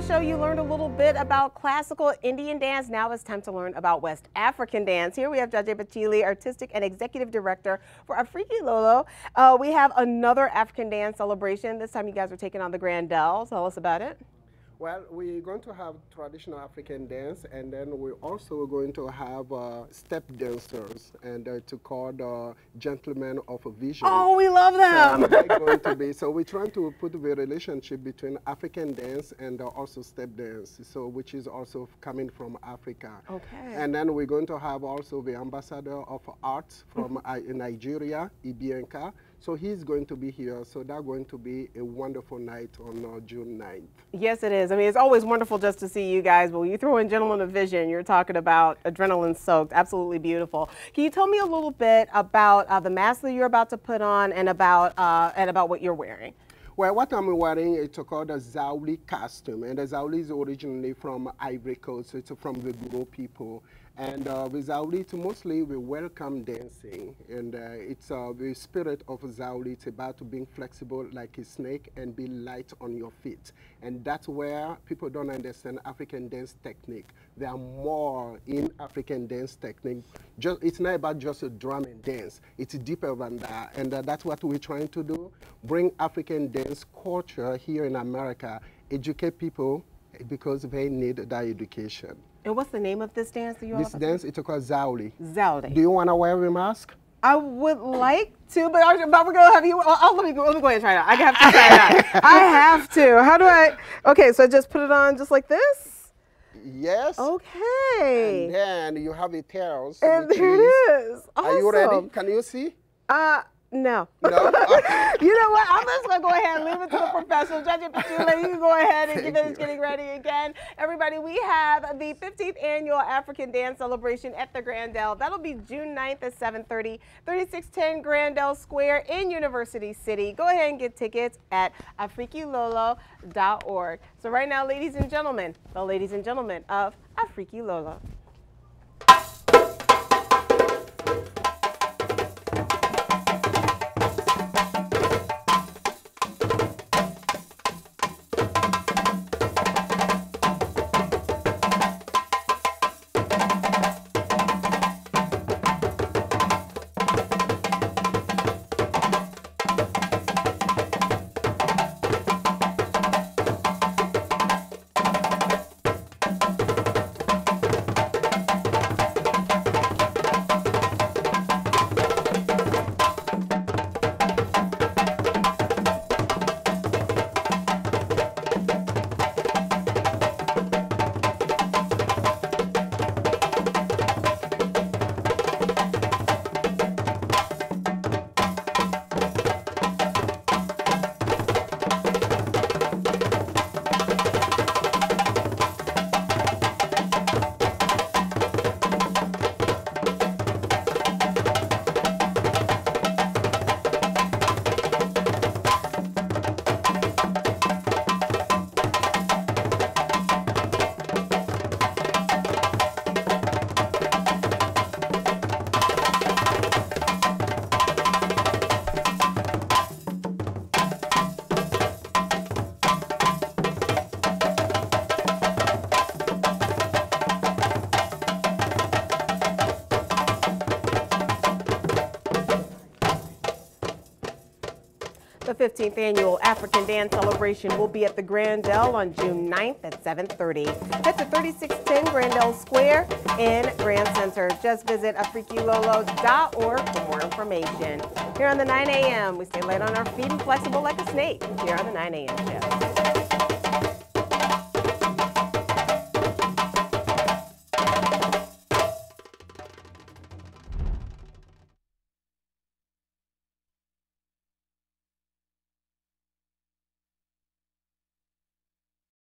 show, you learned a little bit about classical Indian dance. Now it's time to learn about West African dance. Here we have Jaje Bachili, Artistic and Executive Director for Afriki Lolo. We have another African dance celebration. This time you guys are taking on the Grandel. Tell us about it. Well, we're going to have traditional African dance, and then we're also going to have step dancers, and to call the Gentlemen of Vision. Oh, we love them! So we're trying to put the relationship between African dance and also step dance, so which is also coming from Africa. Okay. And then we're going to have also the ambassador of arts from Nigeria, Ibianka. So he's going to be here, so that's going to be a wonderful night on June 9th. Yes, it is. I mean, it's always wonderful just to see you guys, but when you throw in Gentlemen of Vision, you're talking about adrenaline-soaked, absolutely beautiful. Can you tell me a little bit about the mask that you're about to put on and about what you're wearing? Well, what I'm wearing is called a Zauli costume, and the Zauli is originally from Ivory Coast, so it's from the Guro people. And with Zauli, it's mostly we welcome dancing, and it's the spirit of Zauli. It's about being flexible like a snake and be light on your feet. And that's where people don't understand African dance technique. There are more in African dance technique. It's not about just a drum and dance. It's deeper than that, and that's what we're trying to do. Bring African dance culture here in America, educate people because they need that education. And what's the name of this dance that you This dance, it's called Zauli. Zauli. Do you want to wear a mask? I would like to, but we're going to have you, let me go ahead and try it out. I have to try it out. I have to. How do I, okay, so I just put it on just like this? Yes. Okay. And then you have the tails. And there it is. Awesome. Are you ready? Can you see? No. No? You know what? I'm just going to go ahead and leave it to the professional. Jaje Bachili, you can go ahead and finish getting ready again. Everybody, we have the 15th Annual African Dance Celebration at the Grandel. That'll be June 9th at 7:30, 3610 Grandel Square in University City. Go ahead and get tickets at afrikilolo.org. So right now, ladies and gentlemen, the ladies and gentlemen of Afriki Lolo. The 15th Annual African Dance Celebration will be at the Grandel on June 9th at 7:30. Head to 3610 Grandel Square in Grand Center. Just visit afrikilolo.org for more information. Here on the 9 a.m., we stay light on our feet and flexible like a snake here on the 9 a.m. show.